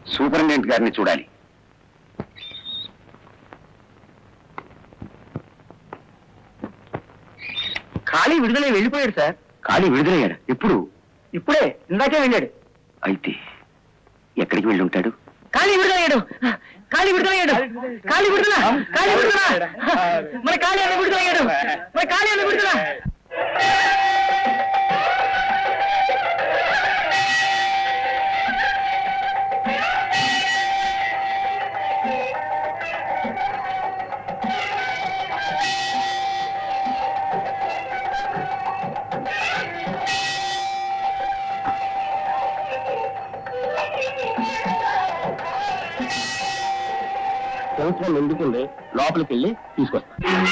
Superintendent గారిని చూడాలి. ఖాళీ విడుదలై వెళ్ళిపోయాడు సార్. ఖాళీ విడుదలయ్యాడు? ఎప్పుడు? ఇప్పుడే, ఇందాకే వెళ్ళాడు. అయితే ఎక్కడికి వెళ్ళి ఉంటాడు? ఖాళీ విడుదలయ్యాడు, ఖాళీ విడుదలయ్యాడు, ఖాళీ విడుదల, ఖాళీ విడుదల, మన ఖాళీ అన్న విడుదలయ్యాడు, మన ఖాళీ అన్న విడుదల. సంవత్సరం ఎందుకుంది, లోపలికి వెళ్ళి తీసుకొస్తా.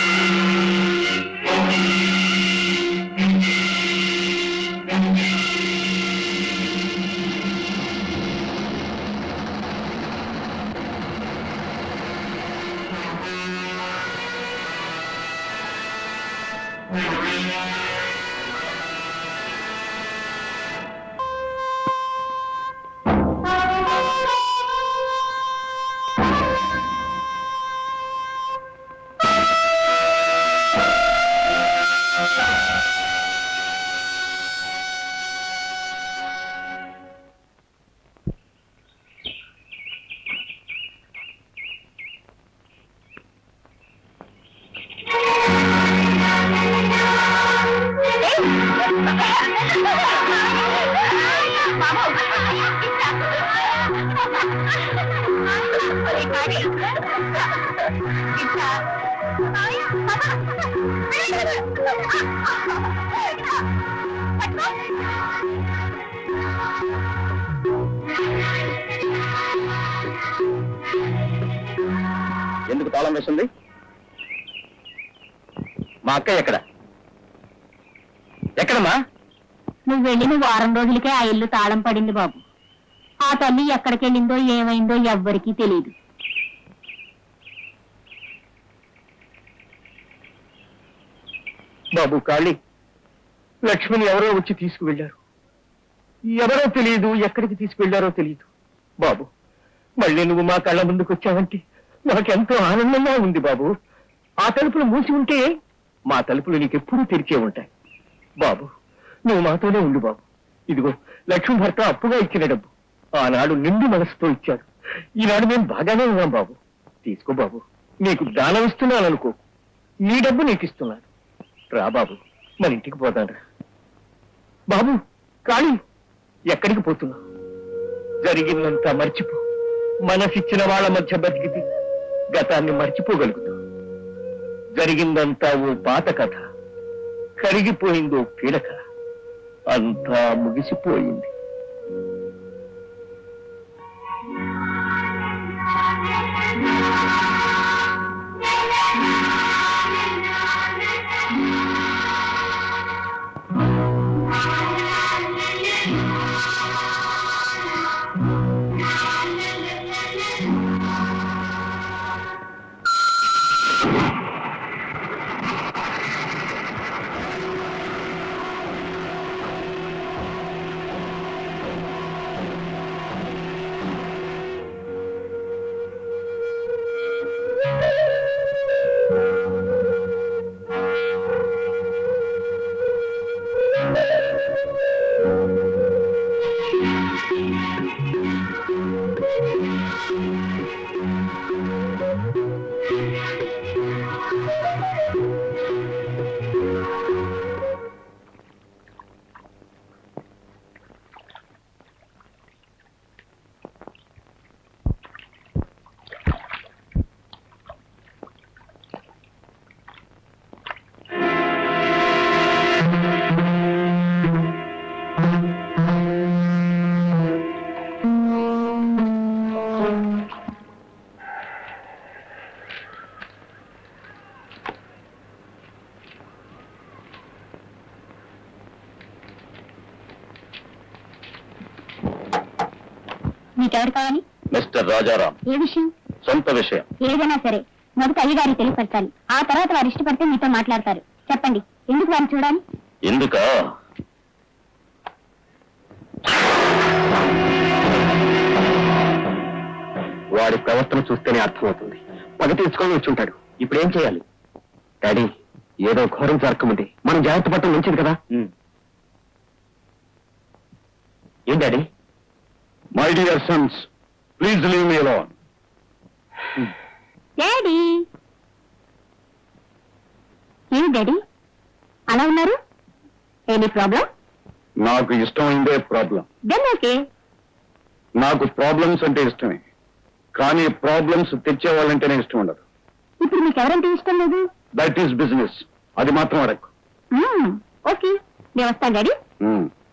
ఎందుకు తాళం వేసింది? మా అక్క ఎక్కడ? ఎక్కడమ్మా? నువ్వు వెళ్ళిన వారం రోజులకే ఆ ఇల్లు తాళం పడింది బాబు. ఆ తల్లి ఎక్కడికెళ్ళిందో ఏమైందో ఎవ్వరికీ తెలియదు. బాబు కాళీ, లక్ష్మిని ఎవరో వచ్చి తీసుకువెళ్లారు. ఎవరో తెలియదు, ఎక్కడికి తీసుకువెళ్లారో తెలియదు. బాబు, మళ్ళీ నువ్వు మా కళ్ళ ముందుకు వచ్చావంటే నాకెంతో ఆనందంగా ఉంది బాబు. ఆ తలుపులు మూసి ఉంటే మా తలుపులు నీకెప్పుడూ తెరిచే ఉంటాయి. బాబు, నువ్వు మాతోనే ఉండు బాబు. ఇదిగో లక్ష్మి భర్త అప్పుగా ఇచ్చిన డబ్బు ఆనాడు నిండు మనసుతో ఇచ్చాడు. ఈనాడు మేము బాగానే ఉన్నాం బాబు. తీసుకో బాబు, నీకు దానం ఇస్తున్నాను అనుకో. నీ డబ్బు నీకు ఇస్తున్నాను. రా బాబు, మన ఇంటికి పోతాను. బాబు కాళీ, ఎక్కడికి పోతున్నావు? జరిగిందంతా మర్చిపో. మనసిచ్చిన వాళ్ళ మధ్య బతికితే గతాన్ని మర్చిపోగలుగుతావు. జరిగిందంతా ఓ పాత కథ, కరిగిపోయిందో పీడక, అంతా ముగిసిపోయింది. మీకెవరు కావాలి? మిస్టర్ రాజారాం. ఏ విషయం? సొంత విషయం. ఏదైనా సరే మొదట అయ్యగారికి తెలియపరచాలి. ఆ తర్వాత వారు ఇష్టపడితే మీతో మాట్లాడతారు. చెప్పండి, ఎందుకు వారిని చూడాలి? ఎందుక? వాడి ప్రవర్తన చూస్తేనే అర్థమవుతుంది. పగ తీర్చుకొని వచ్చి ఉంటాడు. ఇప్పుడు ఏం చేయాలి? డాడీ, ఏదో ఘోరం జరగకముంది మనం జాగ్రత్త పడటం మంచిది కదా. ఏం daddy? My dear sons, please leave me alone. Daddy, ఏం డాడీ అలా ఉన్నారు? Any problem? నాకు ఇష్టమైందే ప్రాబ్లం. Then okay. నాకు ప్రాబ్లమ్స్ అంటే ఇష్టమే, కానీ ప్రాబ్లమ్స్ తెచ్చేవాళ్ళంటేనే ఇష్టం ఉండదు. ఇప్పుడు మీకు ఎవరంటే ఇష్టం లేదు? That is business. అది మాత్రం అడగకు. ఓకే, నేను వస్తాను డాడీ.